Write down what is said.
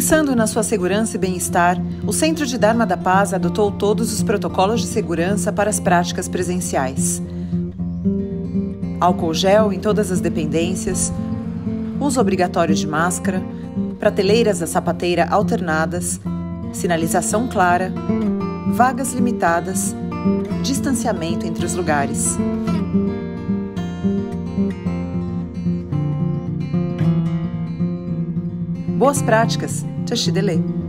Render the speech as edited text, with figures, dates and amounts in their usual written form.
Pensando na sua segurança e bem-estar, o Centro de Dharma da Paz adotou todos os protocolos de segurança para as práticas presenciais. Álcool gel em todas as dependências, uso obrigatório de máscara, prateleiras da sapateira alternadas, sinalização clara, vagas limitadas, distanciamento entre os lugares. Boas práticas! Tchau,